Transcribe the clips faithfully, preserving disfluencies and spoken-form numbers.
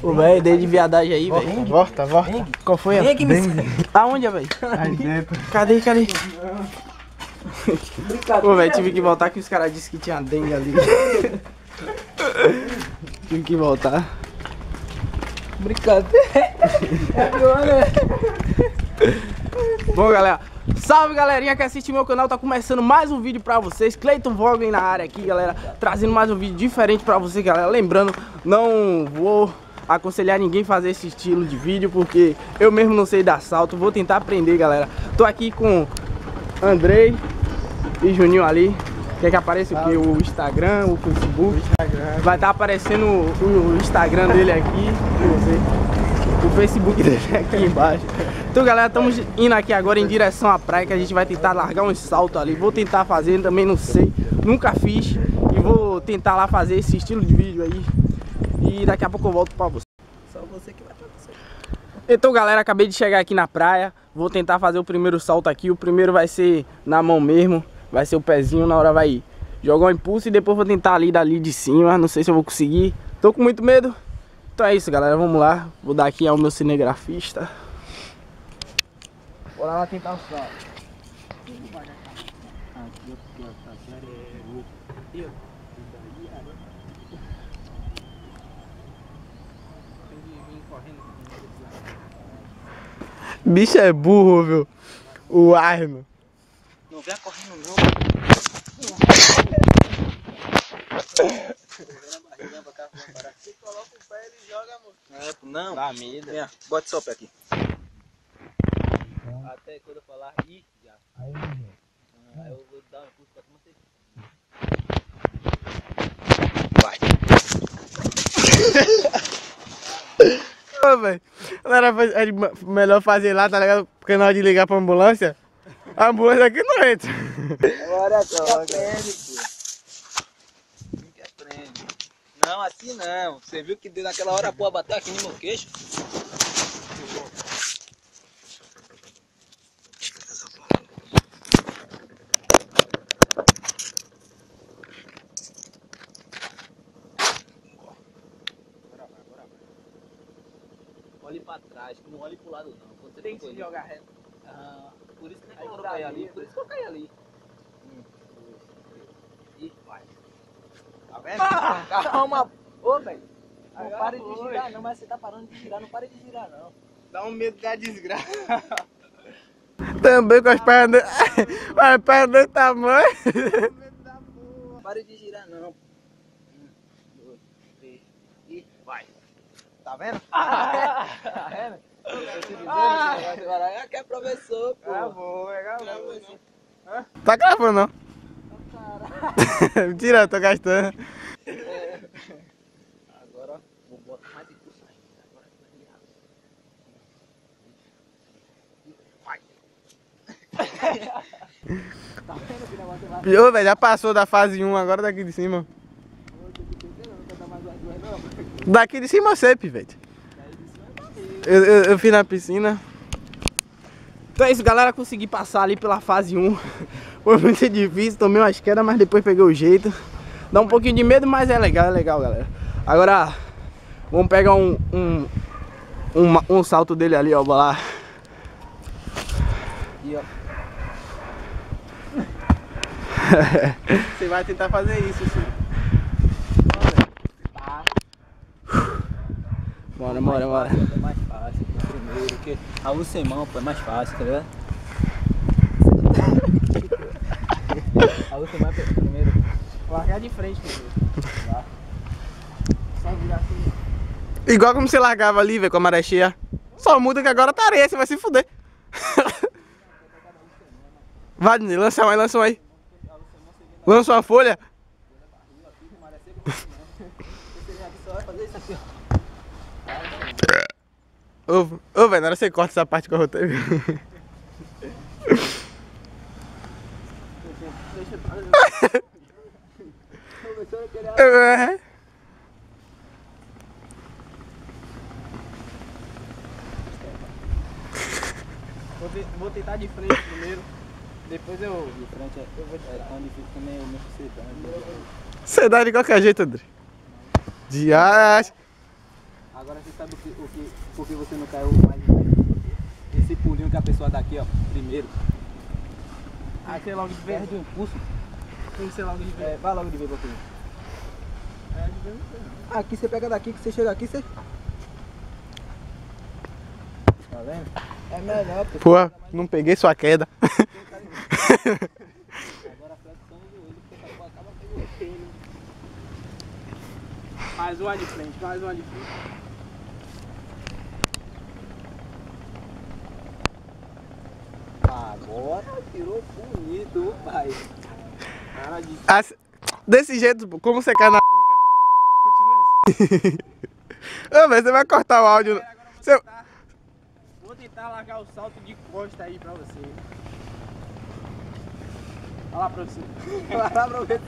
Ô, velho, dei de viadagem aí, velho. Volta, volta. Qual foi a? Dengue. Aonde, velho? Aí dentro. Cadê, cadê? Pô, velho, tive que voltar que os caras disseram que tinha dengue ali. Tive que voltar. Brincadeira. Bom, galera, salve galerinha que assiste meu canal, tá começando mais um vídeo pra vocês. Cleiton Vogel na área aqui, galera, trazendo mais um vídeo diferente pra vocês, galera. Lembrando, não vou aconselhar ninguém a fazer esse estilo de vídeo, porque eu mesmo não sei dar salto, vou tentar aprender, galera. Tô aqui com Andrei e Juninho ali. Quer que apareça o que? O Instagram, o Facebook. O Instagram. Vai estar aparecendo o, o Instagram dele aqui, o Facebook dele aqui embaixo. Então, galera, estamos indo aqui agora em direção à praia, que a gente vai tentar largar uns saltos ali. Vou tentar fazer, também não sei, nunca fiz. E vou tentar lá fazer esse estilo de vídeo aí. E daqui a pouco eu volto pra você. Só você que vai acontecer. Então, galera, acabei de chegar aqui na praia. Vou tentar fazer o primeiro salto aqui. O primeiro vai ser na mão mesmo. Vai ser o pezinho, na hora vai jogar um impulso e depois vou tentar ali dali de cima. Não sei se eu vou conseguir. Tô com muito medo. Então é isso, galera, vamos lá. Vou dar aqui ao meu cinegrafista. Bora lá tentar o salto. Bicho é burro, viu? O Arno. Não vem correndo não. Você coloca o pé e joga, amor. Não, dá medo. Vem, bota só o pé aqui. Até quando eu falar ih, já. Aí, aí eu vou dar um impulso pra tu, você. Vai. Ô, velho, não era melhor fazer lá, tá ligado? Porque na hora de ligar pra ambulância, a ambulância aqui não entra. Agora aprende, pô. Que aprende. Não, assim não. Você viu que deu naquela hora a porra bateu aqui no meu queixo? Olhe pra trás, não olhe pro lado não. Quando você Tem que se ali, jogar reto. ah, por isso que nem eu caí ali, por isso que eu caí ali. Um, dois, três, e vai. Tá vendo? Ah! Calma, ô velho. Não Agora pare de foi. girar não, mas você tá parando de girar, não pare de girar não. Dá um medo da desgraça. Também com as pernas. As pernas desse tamanho. Não pare de girar não. Um, dois, três, e vai. Tá vendo? Ah! Tá vendo? Eu tô te dizendo Ah! que esse negócio agora é que é professor, pô. Gravou, é Gravou, gravou. sim. Tá gravando, não? Mentira, eu tô gastando. É. Agora, ó, vou botar mais impulso ainda. Agora vai. Tá vendo que negócio vai? Ô, velho, já passou da fase um, agora daqui de cima. Daqui de cima sempre, velho. Eu, eu, eu fui na piscina. Então é isso, galera. Consegui passar ali pela fase um. Foi muito difícil, tomei umas quedas, mas depois peguei o jeito. Dá um pouquinho de medo, mas é legal, é legal, galera. Agora, vamos pegar um, um, um, um salto dele ali, ó, lá. E ó. Você vai tentar fazer isso, sim. Bora, bora, bora. É mais fácil, primeiro, porque a luz sem mão pô, é mais fácil, tá ligado? A luz sem mão é primeiro. Largar de frente, primeiro. Só virar assim. Igual como você largava ali, velho, com a maré cheia. Só muda que agora tá areia, você vai se fuder. Vai, lança um aí, lança um aí. Lança uma folha. Ô, ô, velho, na hora que você corta essa parte que eu rotei. É. Vou, te, vou tentar de frente primeiro, depois eu... De frente é, eu vou, é tão difícil também eu me sedando. Você dá de qualquer jeito, André. De acho. Agora você sabe o que, o que, por que você não caiu mais. Esse pulinho que a pessoa dá aqui, ó, primeiro. Aí você logo de vez. Perde o impulso. Tem que ser logo de vez. É, vai logo de vez, pouquinho. Aqui você pega daqui, que você chega aqui, você... Tá vendo? É melhor, porque... Pô, não peguei sua queda. Agora a flexão do joelho, porque acaba pegando ele. Mais uma de frente, mais uma de frente. Agora tirou bonito, pai. Cara de... Assim, desse jeito, como você cai na pica. Continua assim. Ô, mas você vai cortar o áudio. Agora eu vou Você... tentar, vou tentar largar o salto de costa aí pra você. Olha lá pra você. Vai lá pra ver.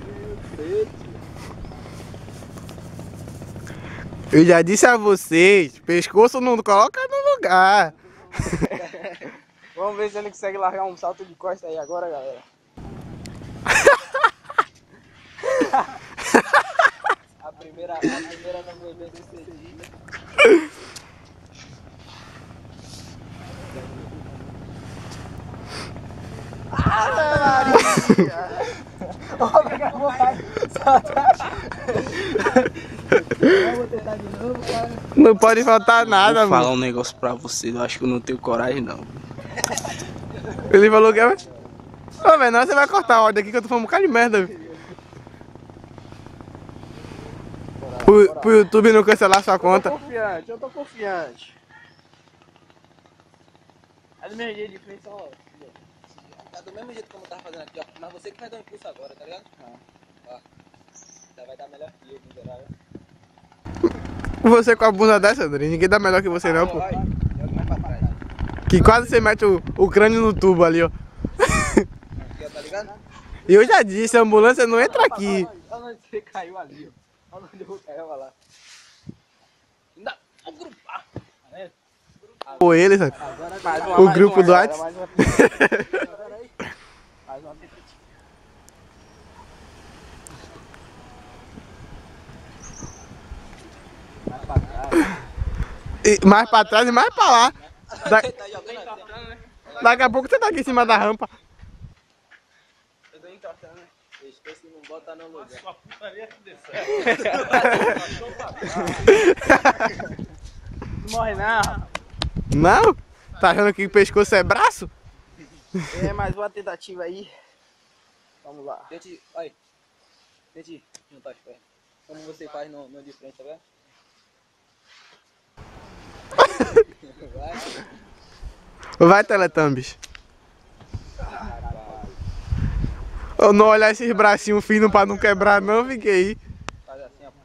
Eu já disse a vocês, pescoço não coloca no lugar. Vamos ver se ele consegue largar um salto de costa aí agora, galera. A primeira, a primeira não foi bem sucedida. Eu vou tentar de novo, cara. Não pode faltar nada, Vou falar mano. um negócio pra você, eu acho que eu não tenho coragem não. Ele falou que é. Ô, velho, não, você vai cortar o áudio aqui que eu tô falando um bocado de merda. Viu? Pro, pro YouTube não cancelar sua Eu tô conta. confiante, eu tô confiante. É do mesmo jeito de frente, só... Tá do mesmo jeito como eu tava fazendo aqui, ó. Mas você que vai dar um impulso agora, tá ligado? Ah. Ó. Já vai dar melhor que eu, miserável. Você com a bunda dessa, André, ninguém dá melhor que você não, pô. Vai, joga mais pra trás. Que quase você mete o, o crânio no tubo ali, ó. Aqui, ó, tá ligado? E eu já disse, a ambulância não entra aqui. Olha onde você caiu ali, ó. Olha onde eu caí, olha lá. Ainda vou grupar. Tá vendo? Ou ele, sabe? Agora Mais uma, O mais grupo uma, do galera, WhatsApp. mais uma. Mais uma tentativa. mais pra trás. E mais pra trás e mais pra lá. Da- Você tá jogando assim. Daqui a pouco você tá aqui em cima da rampa. Eu tô entortando, né? Esquece, não bota no lugar. Sua putaria que desceu. Não morre não. Não? Tá achando que o pescoço é braço? É mais uma tentativa aí. Vamos lá. Tente, olha. Tente juntar as pernas. Como você faz no, no de frente, tá vendo? Vai. Vai, Teletubbies. Eu não olhar esses bracinhos finos pra não quebrar não, fiquei aí. Faz assim, ó.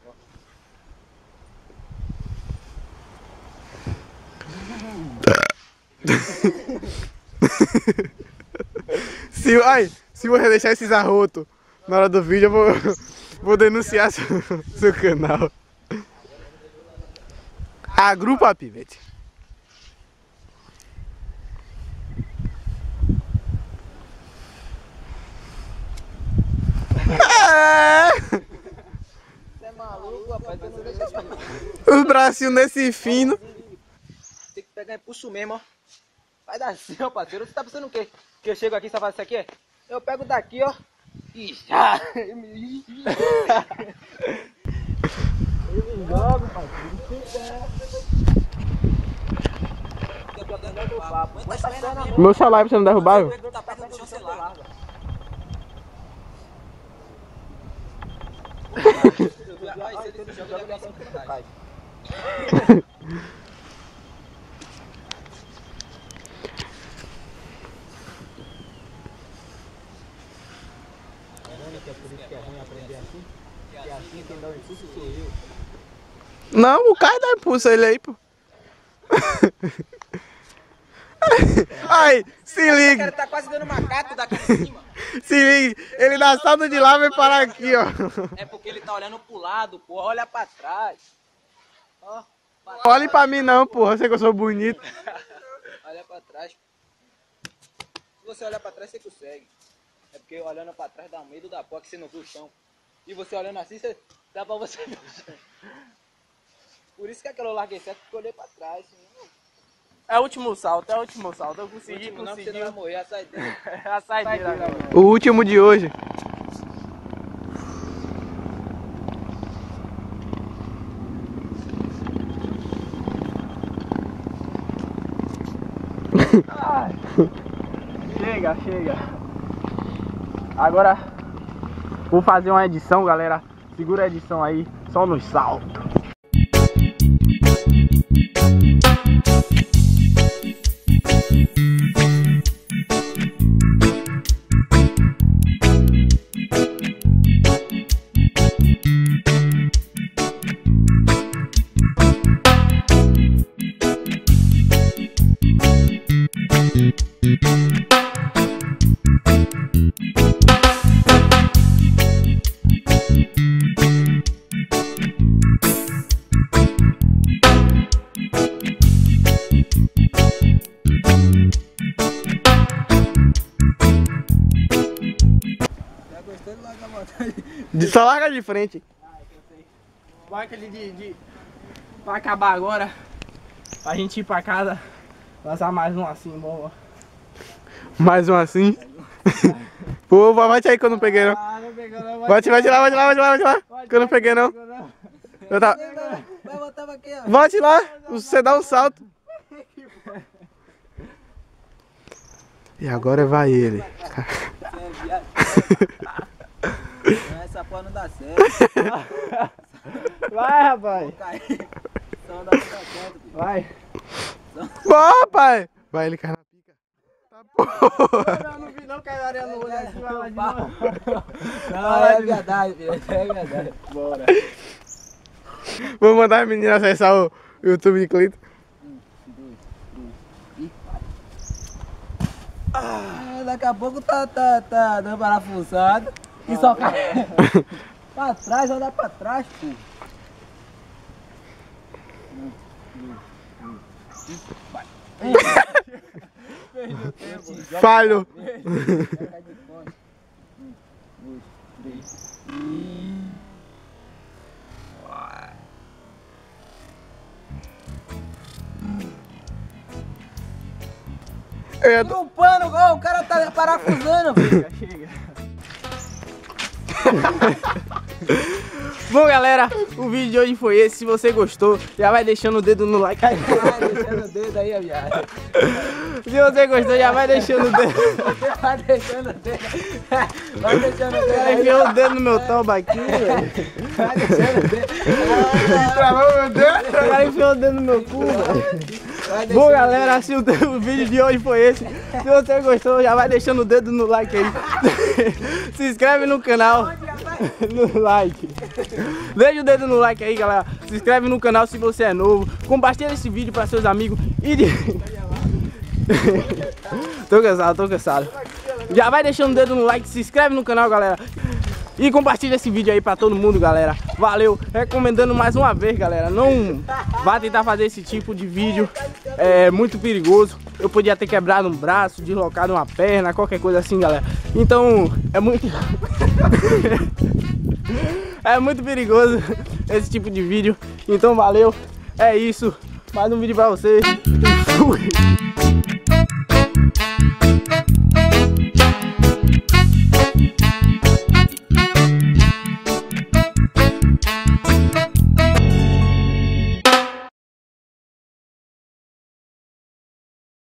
Se, ai, se você deixar esses arrotos na hora do vídeo, eu vou, vou denunciar seu, seu canal. Agrupa, pivete. É, Você é maluco, rapaz. Você não deixa isso não. os bracinhos nesse fino. Tem que pegar impulso mesmo, ó. Vai dar assim, ó, parceiro. Você tá pensando o quê? Que eu chego aqui e só faço isso aqui? Eu pego daqui, ó. E já. Eu me jogo, parceiro. Meu celular pra você não derrubar, viu? Tá perto do chão, você larga. Vai ser desse jogo, ele vai ser cai. Não, o cara dá impulso a ele aí, pô. Aí, se O cara liga, tá quase dando macaco daqui em cima. se liga. Ele dá salto de lá e vem parar aqui, ó. É porque ele tá olhando pro lado, porra. Olha pra trás. Ó. pra Olhe pra mim não, porra, você que eu sou bonito. Olha pra trás. Se você olhar pra trás, você consegue. É porque olhando pra trás dá medo da porra que você não viu o chão. E você olhando assim, você... dá pra você ver o chão. Por Por isso que aquele eu larguei certo, porque eu olhei pra trás. É o último salto, é o último salto. Eu consegui, Último, não, consegui. você não vai morrer, a saideira. A saideira agora. O último de hoje. Ai. Chega, chega. Agora vou fazer uma edição, galera. Segura a edição aí, só nos saltos. De só larga de frente. Vai aquele de, de... Vai acabar agora. Pra gente ir pra casa. Lançar mais um assim, boa. Mais um assim. Pô, bate aí que eu não peguei não. Ah, não pegou não. Bate, bate lá, bate lá, bate lá, bate lá. Que eu não peguei não. Eu tava... Vai botar aqui, ó. Bate lá, você dá um salto. E agora vai ele. Essa porra não dá certo. Vai, rapaz. Só dá certo, filho. Vai. Bom, pai. Vai, ele cai na pica. Tá porra. Não, não vi não, caiu areia no olho assim, vai lá de novo. Não, é verdade, filho. É verdade. Bora. Vou mandar as meninas acessar o YouTube de Cleiton. Ah, daqui a pouco tá, tá, tá dando parafusado. E só cai. Pra trás, olha pra trás, pô. Falho. É, No pano, ó, o cara tá parafusando, filho. Chega. Bom, galera, o vídeo de hoje foi esse. Se você gostou, já vai deixando o dedo no like aí. Vai deixando o dedo aí, viado. Se você gostou, já vai deixando o dedo. Vai deixando o dedo. Vai deixando o O cara dedo. enfiou o dedo no meu toba aqui, velho. Vai deixando o dedo. travou meu dedo. O cara enfiou o dedo no meu cu, velho. Vai Bom, deixando- galera, assim o, o vídeo de hoje foi esse. Se você gostou, já vai deixando o dedo no like aí. Se inscreve no canal. No like. Deixa o dedo no like aí, galera. Se inscreve no canal se você é novo. Compartilha esse vídeo para seus amigos. E de... Tô cansado, tô cansado. Já vai deixando o dedo no like, se inscreve no canal, galera. E compartilha esse vídeo aí pra todo mundo, galera. Valeu. Recomendando mais uma vez, galera. Não vá tentar fazer esse tipo de vídeo. É muito perigoso. Eu podia ter quebrado um braço, deslocado uma perna, qualquer coisa assim, galera. Então, é muito... é muito perigoso esse tipo de vídeo. Então, valeu. É isso. Mais um vídeo pra vocês. Fui.